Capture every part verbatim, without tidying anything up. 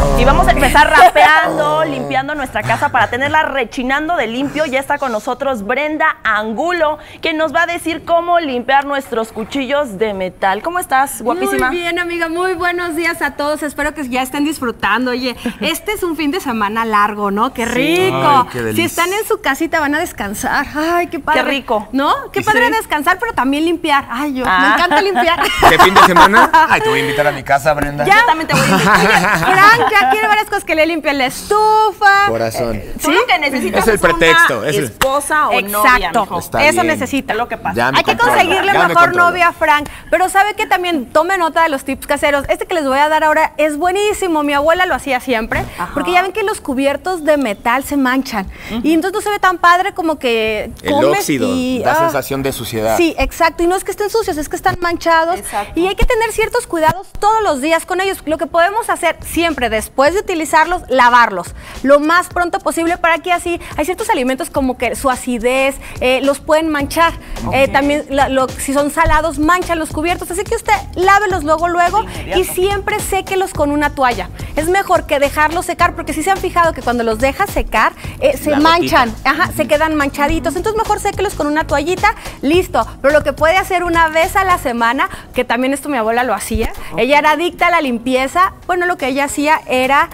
Y vamos a empezar rapeando, limpiando nuestra casa para tenerla rechinando de limpio. Ya está con nosotros Brenda Angulo, que nos va a decir cómo limpiar nuestros cuchillos de metal. ¿Cómo estás, guapísima? Muy bien, amiga, muy buenos días a todos. Espero que ya estén disfrutando. Oye, este es un fin de semana largo, ¿no? ¡Qué rico! Ay, qué si están en su casita van a descansar. ¡Ay, qué padre! ¡Qué rico! ¿No? ¡Qué padre ¿Sí? descansar, pero también limpiar! ¡Ay, yo! Ah. Me encanta limpiar. ¿Qué fin de semana? Ay, te voy a invitar a mi casa, Brenda. Ya. Yo también te voy a invitar. Oye, Frank ya quiere varias cosas, que le limpie la estufa. Corazón. Eh, Tú lo que necesitas Es el pretexto, una es el- esposa o Exacto. novia, mijo. Está Eso bien. necesita. Es lo que pasa. Ya me Hay que controlo, conseguirle ya me mejor controlo. novia a Frank. Pero sabe que también tome nota de los tips caseros. Este que les voy a dar ahora es buenísimo. Mi abuela lo hacía siempre. Ajá. Porque ya ven que los cubiertos de metal se manchan. Y entonces no se ve tan padre como que El comes óxido y, da ah, sensación de suciedad. Sí, exacto. Y no es que estén sucios, es que están manchados. Exacto. Y hay que tener ciertos cuidados todos los días con ellos. Lo que podemos hacer siempre después de utilizarlos, lavarlos lo más pronto posible, para que así hay ciertos alimentos como que su acidez eh, los pueden manchar. Eh, también la- lo- si son salados, manchan los cubiertos. Así que usted lávelos luego, luego y siempre séquelos con una toalla. Es mejor que dejarlos secar, porque si se han fijado que cuando los deja secar eh, se La manchan. gotita. Ajá, se quedan manchaditos. Entonces mejor séquelos con una toallita, listo. Pero lo que puede hacer una vez a la semana, que también esto mi abuela lo hacía, ella era adicta a la limpieza. Bueno, lo que ella hacía era,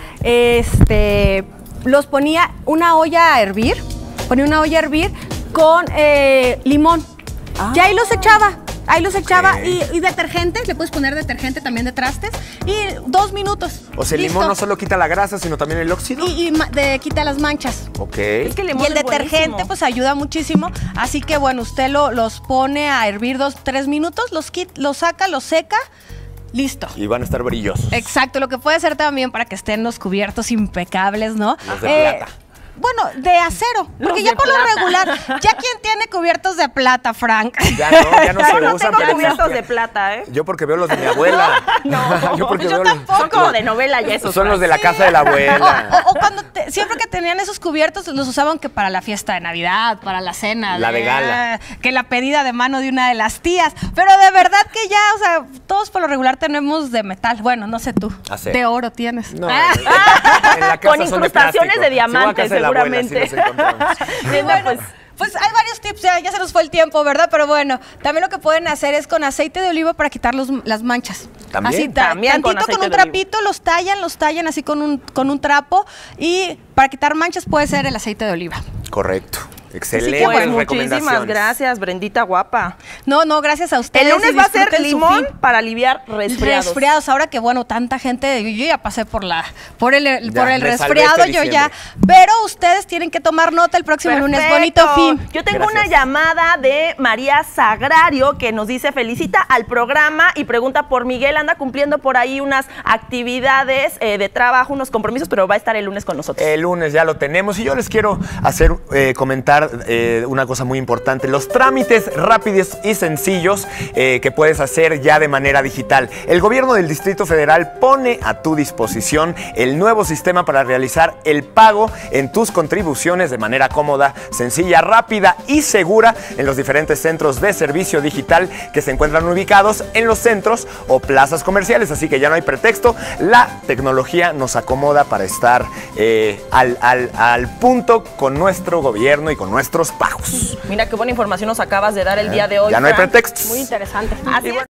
este, los ponía una olla a hervir, ponía una olla a hervir con eh, limón. Y ahí los echaba. Ahí los echaba Ok. y, y detergente, le puedes poner detergente también de trastes, y dos minutos. O sea, el listo. limón no solo quita la grasa, sino también el óxido. Y, y ma- de- quita las manchas. Ok. Es que el limón Y el es detergente buenísimo. pues ayuda muchísimo, así que bueno, usted lo, los pone a hervir dos, tres minutos, los, quit, los saca, los seca, listo. Y van a estar brillosos. Exacto, lo que puede hacer también para que estén los cubiertos impecables, ¿no? Los de plata. Bueno, de acero, porque Los ya de por lo plata. regular, ya quien tiene cubiertos de plata, Frank. Ya no, ya no Yo se no usan. tengo pero cubiertos de plata, ¿eh? Yo porque veo los de mi abuela. No, yo porque yo veo los- tampoco. Son como de novela ya esos. Son los de la casa de la O, abuela. o- o cuando te- siempre que tenían esos cubiertos los usaban que para la fiesta de Navidad, para la cena. La de gala. Que la pedida de mano de una de las tías. Pero de verdad que ya, o sea, todos por lo regular tenemos de metal. Bueno, no sé tú. Acero. De oro tienes. No, Ah. en la casa Con son de incrustaciones plástico. de Si voy a diamantes, casa de la abuela, sí seguramente. los encontramos. Y Brenda, bueno, pues, pues hay varios tips, ya, ya se nos fue el tiempo, ¿verdad? Pero bueno, también lo que pueden hacer es con aceite de oliva para quitar los- las manchas. ¿También? Así, ta- También con tantito con, aceite un de oliva. trapito, los tallan, los tallan así con un, con un trapo, y para quitar manchas puede ser el aceite de oliva. Correcto. así Excelente que pues muchísimas recomendaciones. gracias, Brendita guapa. No, no, gracias a ustedes. El lunes y va a ser disfruten su limón fin. para aliviar resfriados. Resfriados, ahora que bueno, tanta gente, yo ya pasé por la, por el, Ya, por el me salvé resfriado, este yo ya, diciembre. pero ustedes tienen que tomar nota el próximo lunes. Bonito Perfecto. fin. Yo tengo Gracias. una llamada de María Sagrario que nos dice felicita al programa y pregunta por Miguel. Anda cumpliendo por ahí unas actividades eh, de trabajo, unos compromisos, pero va a estar el lunes con nosotros. El lunes ya lo tenemos y yo les quiero hacer eh, comentar eh, una cosa muy importante, los trámites rápidos y sencillos eh, que puedes hacer ya de manera digital. El gobierno del Distrito Federal pone a tu disposición el nuevo sistema para realizar el pago en tus contribuciones de manera cómoda, sencilla, rápida y segura en los diferentes centros de servicio digital que se encuentran ubicados en los centros o plazas comerciales. Así que ya no hay pretexto, la tecnología nos acomoda para estar eh, al, al, al punto con nuestro gobierno y con nuestros pagos. Mira qué buena información nos acabas de dar el día de hoy. Ya no hay Fran. pretextos. Muy interesante. Así es.